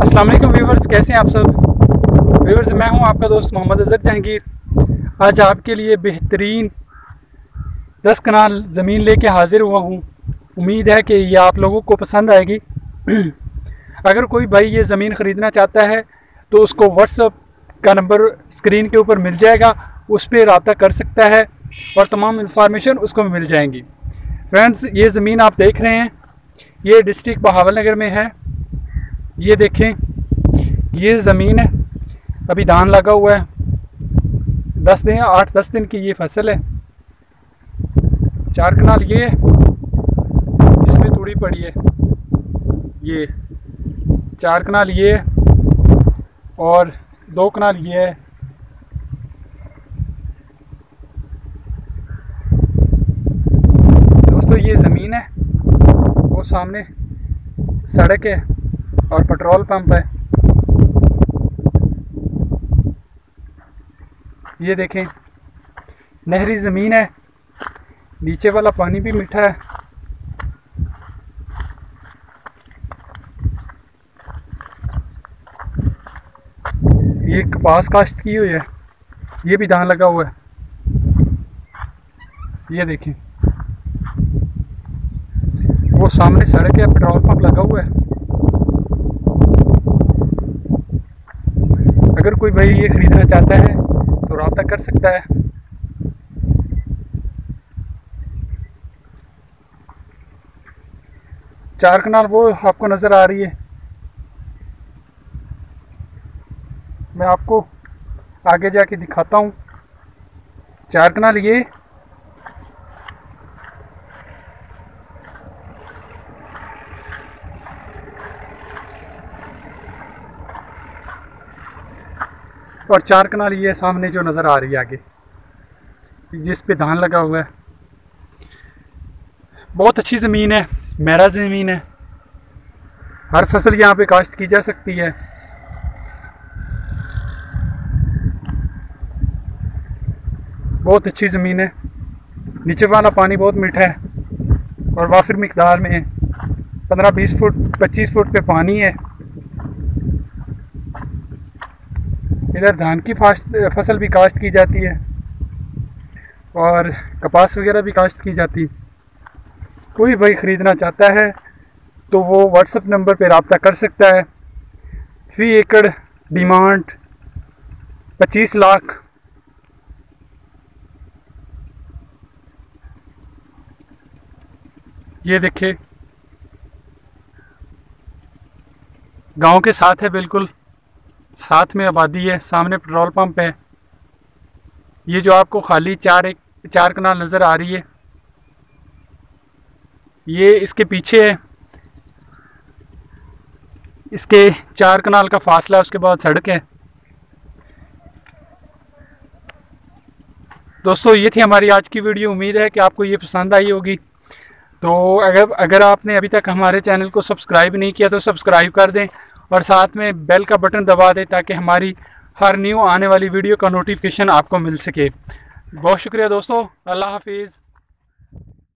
अस्सलाम वालेकुम व्यूवर्स, कैसे हैं आप सब व्यूवर्स। मैं हूं आपका दोस्त मोहम्मद अजहर जहांगीर। आज आपके लिए बेहतरीन 10 कनाल ज़मीन लेके हाज़िर हुआ हूं। उम्मीद है कि ये आप लोगों को पसंद आएगी। अगर कोई भाई ये ज़मीन ख़रीदना चाहता है तो उसको व्हाट्सएप का नंबर स्क्रीन के ऊपर मिल जाएगा, उस पर रब्ता कर सकता है और तमाम इंफॉर्मेशन उसको मिल जाएंगी। फ्रेंड्स, ये ज़मीन आप देख रहे हैं, ये डिस्ट्रिक्ट बहावलनगर में है। ये देखें, ये ज़मीन है, अभी धान लगा हुआ है। 8-10 दिन की ये फसल है। 4 कनाल ये है जिसमें तूड़ी पड़ी है, ये 4 कनाल ये है और 2 कनाल ये है। दोस्तों, ये ज़मीन है, वो सामने सड़क है और पेट्रोल पंप है। ये देखें, नहरी ज़मीन है, नीचे वाला पानी भी मीठा है। ये कपास काश्त की हुई है, ये भी धान लगा हुआ है। ये देखें, वो सामने सड़क है, पेट्रोल पंप लगा हुआ है। अगर कोई भाई ये ख़रीदना चाहता है तो रब्ता कर सकता है। चार कनाल वो आपको नज़र आ रही है, मैं आपको आगे जाके दिखाता हूँ। 4 कनाल ये, और 4 कनाल ये सामने जो नज़र आ रही है आगे, जिस पे धान लगा हुआ है। बहुत अच्छी ज़मीन है, मेरा ज़मीन है, हर फसल यहाँ पे काश्त की जा सकती है। बहुत अच्छी ज़मीन है, नीचे वाला पानी बहुत मीठा है और वाफिर मिकदार में है। 15-20 फुट 25 फुट पे पानी है। इधर धान की फसल भी काश्त की जाती है और कपास वगैरह भी काश्त की जाती है। कोई भाई ख़रीदना चाहता है तो वो व्हाट्सएप नंबर पे रब्ता कर सकता है। फी एकड़ डिमांड 25 लाख। ये देखिए, गांव के साथ है, बिल्कुल साथ में आबादी है, सामने पेट्रोल पंप है। ये जो आपको खाली 4 कनाल नज़र आ रही है, ये इसके पीछे है। इसके 4 कनाल का फासला, उसके बाद सड़क है। दोस्तों, ये थी हमारी आज की वीडियो। उम्मीद है कि आपको ये पसंद आई होगी। तो अगर आपने अभी तक हमारे चैनल को सब्सक्राइब नहीं किया तो सब्सक्राइब कर दें और साथ में बेल का बटन दबा दें ताकि हमारी हर न्यू आने वाली वीडियो का नोटिफिकेशन आपको मिल सके। बहुत शुक्रिया दोस्तों, अल्लाह हाफिज़।